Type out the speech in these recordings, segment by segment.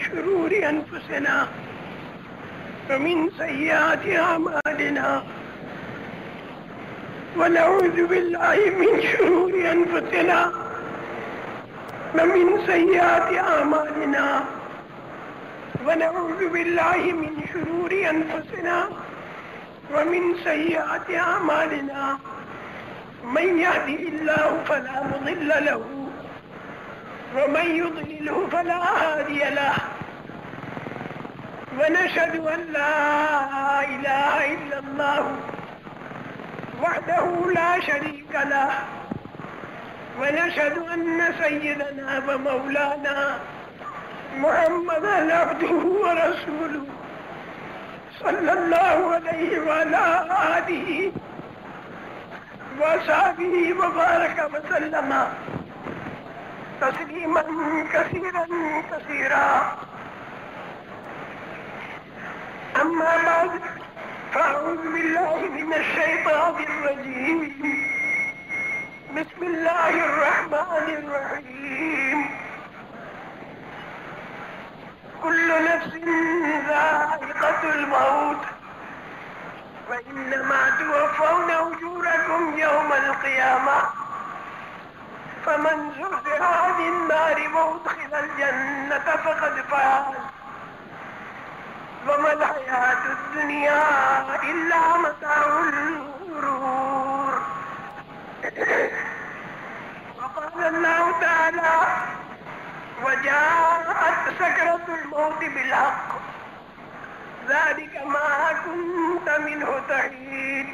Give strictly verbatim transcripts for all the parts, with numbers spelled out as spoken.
شرور أنفسنا ومن سيئات أعمالنا ونعوذ بالله من شرور أنفسنا ومن سيئات أعمالنا ونعوذ بالله من شرور أنفسنا ومن سيئات أعمالنا من يهده الله فلا مضل له ومن يضلله فلا هادي له ونشهد أن لا إله إلا الله وحده لا شريك له ونشهد أن سيدنا ومولانا محمدا عبده ورسوله صلى الله عليه وعلى آله وصحبه وبارك وسلم تسليما كثيرا كثيرا. أما بعد فأعوذ بالله من الشيطان الرجيم. بسم الله الرحمن الرحيم. كل نفس ذائقة الموت وإنما توفون أجوركم يوم القيامة فمن زحزح عن النار وأدخل الجنة فقد فاز وما الحياة الدنيا إلا متاع الغرور. وقال الله تعالى وجاءت سكرة الموت بالحق ذلك ما كنت منه تحيد.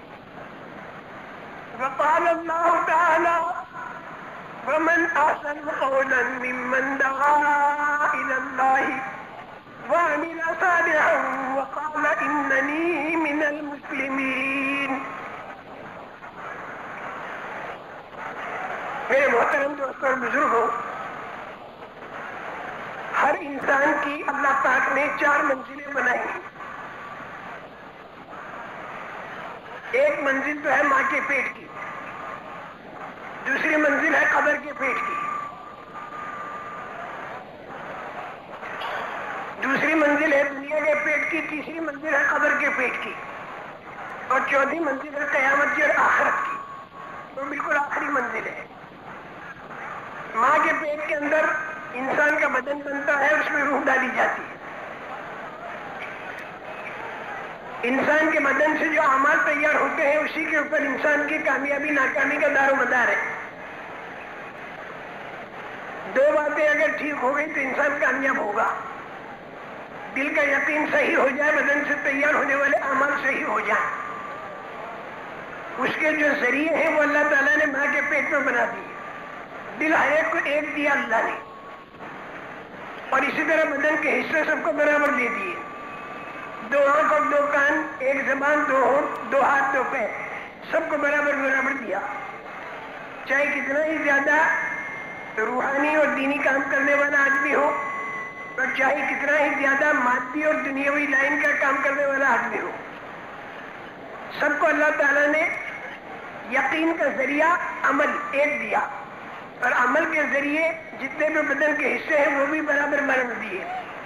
وقال الله تعالى ومن أحسن قولا ممن دعا إلى الله وعمل صالحا وقال إنني من المسلمين. میرے محترم دوستوں اور بزرگوں، ہر انسان کی اللہ پاک نے چار منزلیں بنائی ہیں. ایک منزل تو ہے ماں کے پیٹ کی، دوسری منزل ہے قبر کے پیٹ کی، دوسری منزل ہے دنیا کے پیٹ کی، تیسری منزل ہے قبر کے پیٹ کی، اور چوتھی منزل ہے قیامت کی اور آخرت کی. وہ بالکل آخری منزل ہے. ماں کے پیٹ کے اندر انسان کا بدن بنتا ہے، اس میں روح ڈالی جاتی ہے. انسان کے بدن سے جو اعمال تیار ہوتے ہیں اسی کے اوپر انسان کی کامیابی ناکامی کا دار و مدار ہے. دو باتیں اگر ٹھیک ہو گئی تو انسان کامیاب ہوگا. دل کا یقین صحیح ہو جائے، بدن سے تیار ہونے والے اعمال صحیح ہو جائیں. اس کے جو ذریعے ہیں وہ اللہ تعالیٰ نے ماں کے پیٹ میں بنا دیے. دل ہر ایک کو ایک دیا اللہ نے، اور اسی طرح بدن کے حصے سب کو برابر دے دیے. دو آنکھ اور دو کان، ایک زبان، دو ہونٹ، دو ہاتھ، دو پیر، سب کو برابر برابر دیا. چاہے کتنا ہی زیادہ روحانی اور دینی کام کرنے والا آدمی ہو، اور چاہے کتنا ہی زیادہ مادی اور دنیاوی لائن کا کام کرنے والا آدمی ہو، سب کو اللہ تعالیٰ نے یقین کا ذریعہ عمل ایک دیا، اور عمل کے ذریعے جتنے بھی بدن کے حصے ہیں وہ بھی برابر برابر دیے.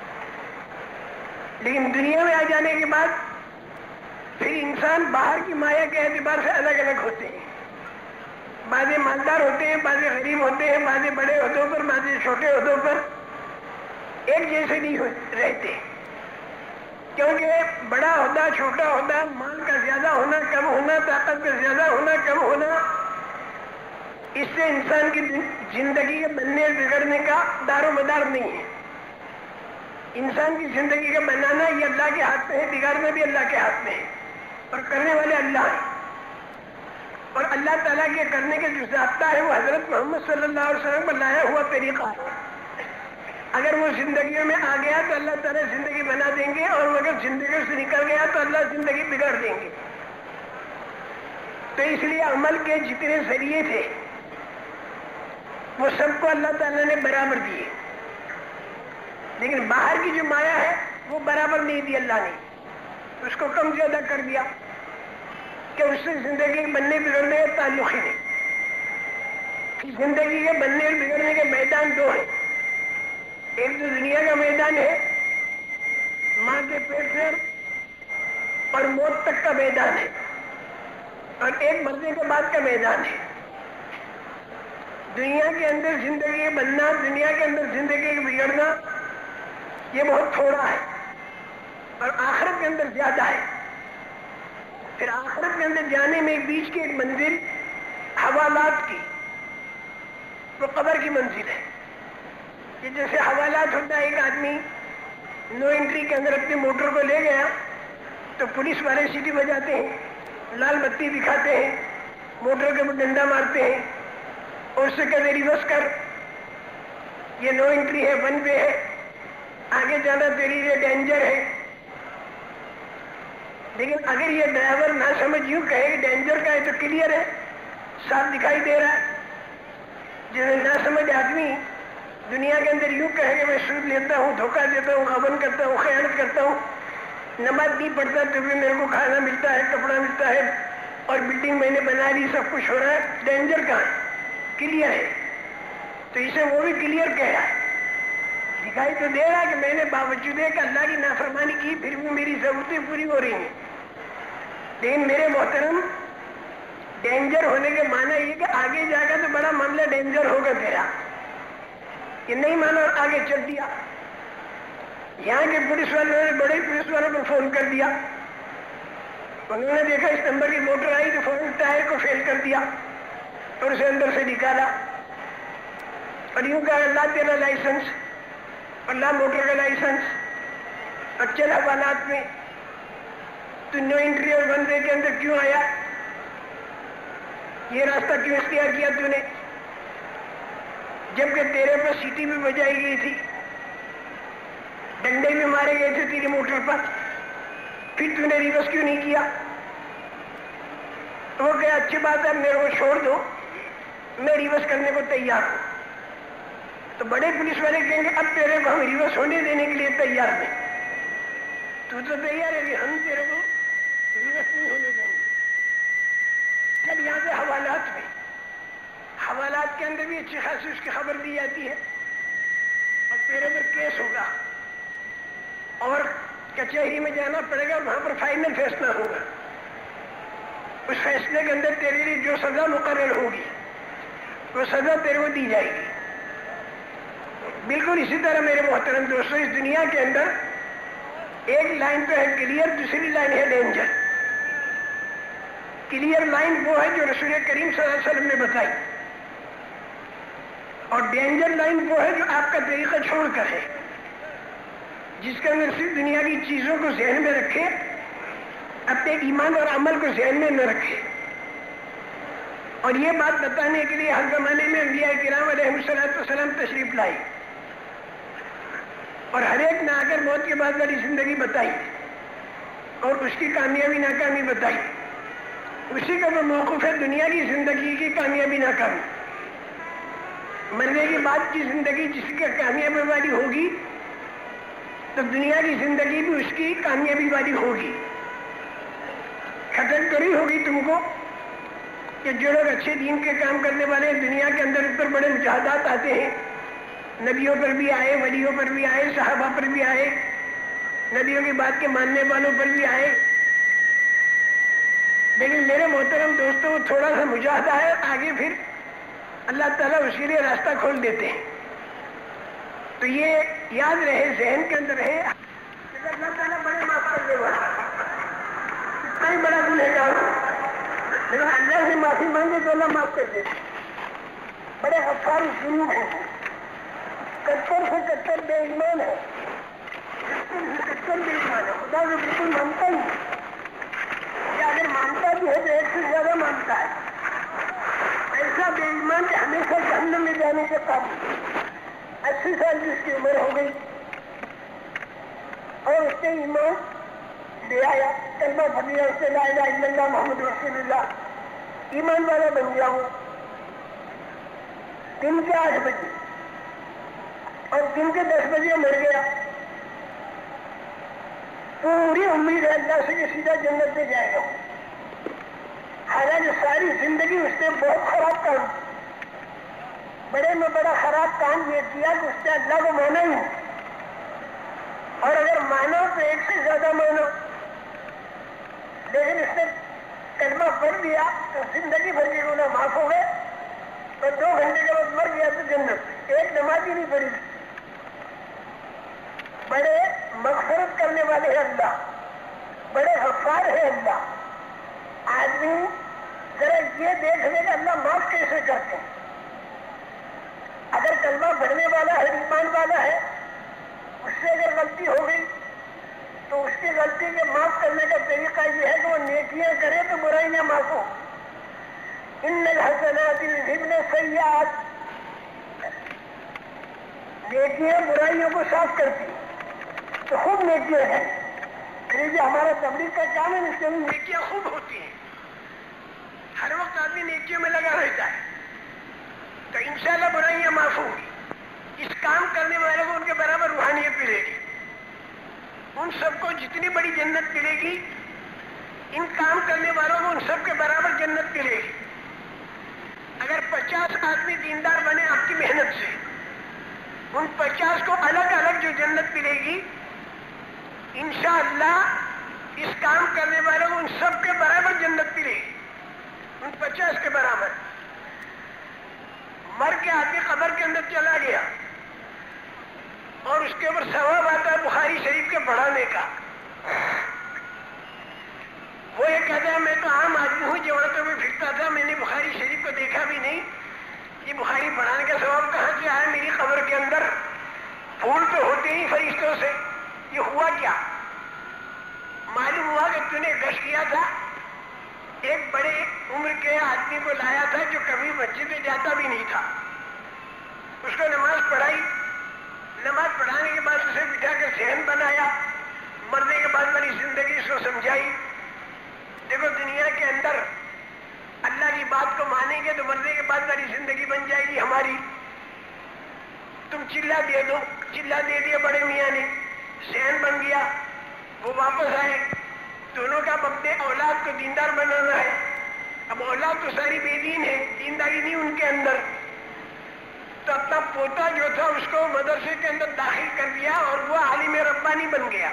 لیکن دنیا میں آ جانے کے بعد پھر انسان باہر کی مایا کے اعتبار سے الگ الگ ہوتے ہیں. بعضے مالدار ہوتے ہیں، بعضے غریب ہوتے ہیں، بعضے بڑے عہدوں پر، بعضے چھوٹے عہدوں پر. ایک جیسے نہیں رہتے، کیونکہ بڑا عہدہ، چھوٹا عہدہ، مال کا زیادہ ہونا کم ہونا، طاقت کا زیادہ ہونا کم ہونا، اس سے انسان کی زندگی کے بننے اور بگڑنے کا دار و مدار نہیں ہے. انسان کی زندگی کا بنانا یہ اللہ کے ہاتھ میں ہے، بگاڑنا بھی اللہ کے ہاتھ میں ہے، اور کرنے والے اللہ ہیں. اور اللہ تعالیٰ کے کرنے کے جو ضابطہ ہے وہ حضرت محمد صلی اللہ علیہ وسلم پر لایا ہوا طریقہ ہے. اگر وہ زندگیوں میں آ گیا تو اللہ تعالیٰ زندگی بنا دیں گے، اور وہ اگر زندگی سے نکل گیا تو اللہ زندگی بگاڑ دیں گے. تو اس لیے عمل کے جتنے ذریعے تھے وہ سب کو اللہ تعالیٰ نے برابر دیے. لیکن باہر کی جو مایا ہے وہ برابر نہیں دی اللہ نے، اس کو کم زیادہ کر دیا کہ اس سے زندگی بننے بگڑنے کا تعلق ہی نہیں. زندگی کے بننے اور بگڑنے کے میدان دو ہیں، ایک تو دنیا کا میدان ہے، ماں کے پیٹ سے اور موت تک کا میدان ہے، اور ایک مرنے کے بعد کا میدان ہے۔ دنیا کے اندر زندگی بننا، دنیا کے اندر زندگی بگڑنا، یہ بہت تھوڑا ہے، اور آخرت کے اندر زیادہ ہے۔ پھر آخرت کے اندر جانے میں بیچ کی ایک منزل حوالات کی، وہ قبر کی منزل ہے۔ کہ جیسے حوالات ہوتا ہے، ایک آدمی نو انٹری کے اندر اپنی موٹر کو لے گیا تو پولیس والے سیٹی بجاتے ہیں، لال بتی دکھاتے ہیں، موٹر کے اوپر ڈنڈا مارتے ہیں اور اس سے کہتے ریورس کر، یہ نو انٹری ہے، ون وے ہے، آگے جانا تیری لیے ڈینجر ہے۔ لیکن اگر یہ ڈرائیور نہ سمجھ یوں کہے کہ ڈینجر کا ہے تو کلیئر ہے، صاف دکھائی دے رہا ہے۔ جیسے نہ سمجھ آدمی دنیا کے اندر یوں کہے کہ میں سود لیتا ہوں، دھوکہ دیتا ہوں، غبن کرتا ہوں، خیانت کرتا ہوں، نماز نہیں پڑھتا تو بھی میرے کو کھانا ملتا ہے، کپڑا ملتا ہے، اور بلڈنگ میں نے بنا لی، سب کچھ ہو رہا ہے، ڈینجر کہاں ہے؟ کلیئر ہے۔ تو اسے وہ بھی کلیئر کہہ رہا ہے، دکھائی تو دے رہا ہے کہ میں نے باوجود کہ اللہ کی نافرمانی کی پھر بھی میری ضرورتیں پوری ہو رہی ہیں۔ لیکن میرے محترم، ڈینجر ہونے کے معنی یہ کہ آگے جا کر تو بڑا معاملہ ڈینجر ہوگا تیرا، یہ نہیں مانا اور آگے چل دیا۔ یہاں کے پولیس والوں نے بڑے پولیس والوں کو فون کر دیا، انہوں نے دیکھا اس نمبر کی موٹر آئی تو فون ٹائر کو فیل کر دیا اور اسے اندر سے نکالا اور یوں کہا اللہ تیرا لائسنس، اللہ موٹر کا لائسنس، اور چل حوالات میں تو نو انٹری اور ون وے کے اندر کیوں آیا؟ یہ راستہ کیوں اختیار کیا تو نے؟ جبکہ تیرے پر سیٹی بھی بجائی گئی تھی، ڈنڈے بھی مارے گئے تھے تیری موٹر پر، پھر تو نے ریورس کیوں نہیں کیا؟ تو وہ کہا اچھی بات ہے، میرے کو چھوڑ دو، میں ریورس کرنے کو تیار ہوں۔ تو بڑے پولیس والے کہیں گے اب تیرے کو ہم ریورس ہونے دینے کے لیے تیار نہیں، تو تو تیار ہے کہ ہم تیرے کو ریورس نہیں ہونے دیں گے۔ جب یہاں سے حوالات میں، حوالات کے اندر بھی اچھی خاصی اس کی خبر دی جاتی ہے اور تیرے پر کیس ہوگا اور کچہری میں جانا پڑے گا اور وہاں پر فائنل فیصلہ ہوگا۔ اس فیصلے کے اندر تیرے لیے جو سزا مقرر ہوگی وہ سزا تیرے کو دی جائے گی۔ بالکل اسی طرح میرے محترم دوستوں، اس دنیا کے اندر ایک لائن تو ہے کلیئر، دوسری لائن ہے ڈینجر۔ کلیئر لائن وہ ہے جو رسول کریم صلی اللہ علیہ وسلم نے بتائی، اور ڈینجر لائن وہ ہے جو آپ کا طریقہ چھوڑ کر ہے، جس کے اندر صرف دنیا کی چیزوں کو ذہن میں رکھے، اپنے ایمان اور عمل کو ذہن میں نہ رکھے۔ اور یہ بات بتانے کے لیے ہر زمانے میں انبیاء کرام علیہ الصلوۃ والسلام تشریف لائے اور ہر ایک نے آ کر موت کے بعد والی زندگی بتائی اور اس کی کامیابی ناکامی بتائی۔ اسی کا وہ موقف ہے دنیا کی زندگی کی کامیابی ناکامی۔ مرنے کے بعد کی زندگی جس کی کامیابی والی ہوگی تو دنیا کی زندگی بھی اس کی کامیابی والی ہوگی۔ خطر تو نہیں ہوگی تم کو کہ جو لوگ اچھے دین کے کام کرنے والے ہیں دنیا کے اندر اس پر بڑے مجاہدات آتے ہیں، نبیوں پر بھی آئے، ولیوں پر بھی آئے، صحابہ پر بھی آئے، نبیوں کی بات کے ماننے والوں پر بھی آئے، لیکن میرے محترم دوستوں تھوڑا سا مجاہدہ ہے، آگے پھر اللہ تعالیٰ اس کے لیے راستہ کھول دیتے ہیں۔ تو یہ یاد رہے، ذہن کے اندر رہے، اللہ تعالیٰ بڑے معاف کرنے والا، اتنا ہی بڑا گنہگار ہو لیکن اللہ سے معافی مانگے تو اللہ معاف کر دیتے، بڑے غفار ذنوب ہیں، کچر سے کچر بے ایمان ہے، کچر سے کچر بے ایمان ہے، خدا کو بالکل مانتا ہی یا اگر مانتا بھی ہے تو ایک سے زیادہ مانتا ہے، ایسا بے ایمان کہ ہمیشہ جہنم میں جانے کے قابل۔ اسی سال جس کی عمر ہو گئی اور اس نے ایمان لے آیا، کلمہ پڑھ لیا، اس سے لا الہ الا اللہ محمد رسول اللہ، ایمان والا بن گیا ہوں، دن کے آٹھ بجے اور دن کے دس بجے مر گیا، پوری امید ہے اللہ سے کہ سیدھا جنت میں جائے گا، حالانکہ ساری زندگی اس نے بہت خراب کام، بڑے میں بڑا خراب کام یہ کیا کہ اس نے اللہ کو مانا ہی نہیں، اور اگر مانو تو ایک سے زیادہ مانو، لیکن اس نے کلمہ پڑھ دیا تو زندگی بھر کے گناہ معاف ہو گئے، اور دو گھنٹے کے بعد مر گیا تو جنت، ایک نماز ہی نہیں پڑھی۔ بڑے مغفرت کرنے والے ہیں اللہ، بڑے غفار ہیں اللہ۔ آدمی ذرا یہ دیکھ لے کہ اللہ معاف کیسے کرتے ہیں۔ اگر کلمہ پڑھنے والا ہے، ایمان والا ہے، اس سے اگر غلطی ہو گئی تو اس کی غلطی کے معاف کرنے کا طریقہ یہ ہے کہ وہ نیکیاں کرے تو برائیاں معاف ہو۔ ان الحسنات یذھبن السیئات، نیکیاں برائیوں کو صاف کرتی تو خوب نیکیاں ہیں۔ یہ ہمارا تبلیغ کا کام ہے، اس کے اندر نیکیاں خوب ہوتی ہیں، ہر وقت آدمی نیکیوں میں لگا رہتا ہے تو انشاءاللہ برائیاں معاف ہوں گی۔ اس کام کرنے والے کو ان کے برابر روحانیت ملے گی، ان سب کو جتنی بڑی جنت ملے گی، ان کام کرنے والوں کو ان سب کے برابر جنت ملے گی۔ اگر پچاس آدمی دیندار بنے آپ کی محنت سے، ان پچاس کو الگ الگ جو جنت ملے گی، انشاءاللہ اس کام کرنے والوں کو ان سب کے برابر جنت ملے گی، ان پچاس کے برابر۔ مر کے آدمی قبر کے اندر چلا گیا اور اس کے اوپر ثواب آتا ہے بخاری شریف کے پڑھانے کا۔ وہ یہ کہتا ہے میں تو عام آدمی ہوں، جوڑتوں میں پھرتا تھا، میں نے بخاری شریف کو دیکھا بھی نہیں، یہ بخاری پڑھانے کا ثواب کہاں سے آیا میری قبر کے اندر؟ پھول تو ہوتے ہی فرشتوں سے، یہ ہوا کیا؟ معلوم ہوا کہ تو نے گشت کیا تھا، ایک بڑے عمر کے آدمی کو لایا تھا جو کبھی مسجد میں جاتا بھی نہیں تھا، اس کو نماز پڑھائی، نماز پڑھانے کے بعد اسے بٹھا کر صحن بنایا، مرنے کے بعد والی زندگی اس کو سمجھائی۔ دیکھو دنیا کے اندر اللہ کی بات کو مانیں گے تو مرنے کے بعد والی زندگی بن جائے گی ہماری۔ تم چلا دے دو، چلا دے دیا بڑے میاں نے، صحن بن گیا، وہ واپس آئے، دونوں کا اپنے اولاد کو دیندار بنانا ہے۔ اب اولاد تو ساری بے دین ہے، دینداری نہیں ان کے اندر، تو اپنا پوتا جو تھا اس کو مدرسے کے اندر داخل کر دیا اور وہ عالم ربانی بن گیا۔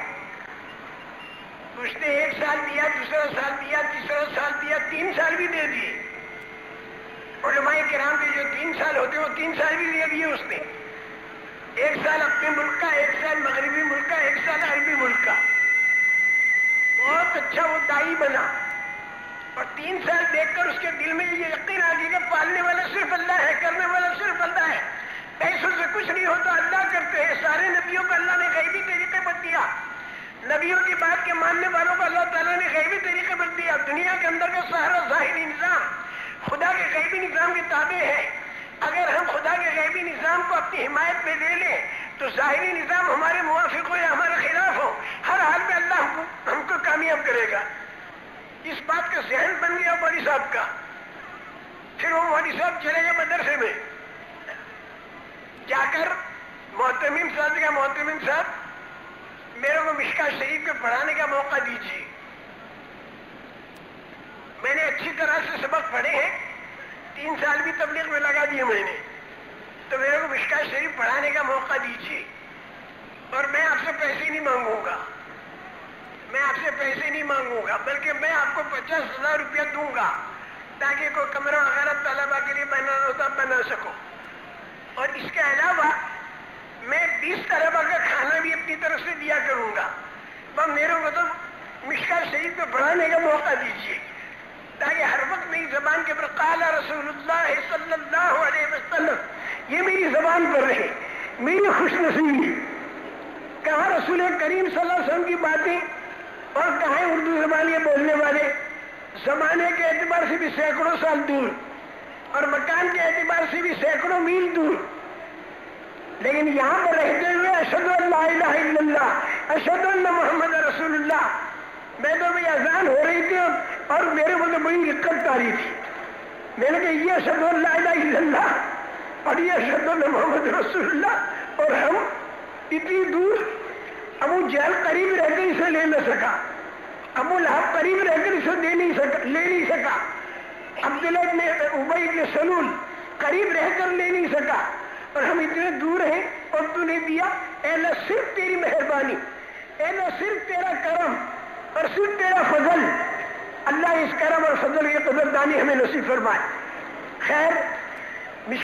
اس نے ایک سال دیا، دوسرا سال دیا، تیسرا سال دیا، تین سال بھی دے دیے۔ علماء کرام کے جو تین سال ہوتے وہ تین سال بھی دے دیے اس نے، ایک سال اپنے ملک کا، ایک سال مغربی ملک کا، ایک سال عربی ملک کا۔ بہت اچھا وہ دائی بنا، اور تین سال دیکھ کر اس کے دل میں یہ یقین آ گیا کہ پالنے والا صرف اللہ ہے، کرنے والا صرف اللہ ہے، پیسوں سے کچھ نہیں ہوتا، اللہ کرتے ہیں۔ سارے نبیوں کو اللہ نے غیبی طریقے پر دیا، نبیوں کی بات کے ماننے والوں کو اللہ تعالیٰ نے غیبی طریقے پر دیا۔ دنیا کے اندر کا سارا ظاہری نظام خدا کے غیبی نظام کے تابع ہے۔ اگر ہم خدا کے غیبی نظام کو اپنی حمایت میں لے لیں تو ظاہری نظام ہمارے موافق ہو یا ہمارے خلاف ہو، ہر حال میں اللہ ہم کو ہم کو کامیاب کرے گا۔ اس بات کا ذہن بن گیا مولوی صاحب کا۔ پھر وہ مولوی صاحب چلے گئے مدرسے میں، جا کر محتمم صاحب کا محتمم صاحب میرے کو مشکا شریف کو پڑھانے کا موقع دیجیے، میں نے اچھی طرح سے سبق پڑھے ہیں، تین سال بھی تبلیغ میں لگا دیے میں نے، تو میرے کو مشکا شریف پڑھانے کا موقع دیجیے، اور میں آپ سے پیسے نہیں مانگوں گا، میں آپ سے پیسے نہیں مانگوں گا بلکہ میں آپ کو پچاس ہزار روپیہ دوں گا تاکہ کوئی کمرہ وغیرہ طلبا کے لیے بنانا ہوتا بنا سکو، اور اس کے علاوہ میں بیس طلبا کا کھانا بھی اپنی طرف سے دیا کروں گا، بس میرے کو تو مشکا شریف کو پڑھانے کا موقع دیجیے تاکہ ہر وقت میری زبان کے پر قال رسول اللہ صلی اللہ علیہ وسلم یہ میری زبان پر رہے، میری خوش نصیبی۔ کہاں رسول کریم صلی اللہ علیہ وسلم کی باتیں اور کہاں اردو زبان کے بولنے والے، زمانے کے اعتبار سے بھی سینکڑوں سال دور اور مکان کے اعتبار سے بھی سینکڑوں میل دور، لیکن یہاں پر رہتے ہوئے اشہد ان لا الہ الا اللہ، اشہد ان محمد رسول اللہ، میں تو بھی اذان ہو رہی تھی اور میرے کو تو بڑی دقت آ رہی تھی، میں نے کہا یہ اشہد ان لا الہ الا اللہ اور یہ اشہد ان محمد رسول اللہ، اور ہم اتنی دور، ابو جہل قریب رہ کر اسے لے نہ سکا، ابو لہب قریب رہ کر اسے دے نہیں سکا لے نہیں سکا، عبداللہ ابن ابی ابن سلول قریب رہ کر لے نہیں سکا اور ہم اتنے دور ہیں اور تو نے دیا. اے اللہ صرف تیری مہربانی، اے اللہ صرف تیرا کرم اور صرف تیرا فضل. اللہ اس کرم اور فضل کی قدردانی ہمیں نصیب فرمائے. خیر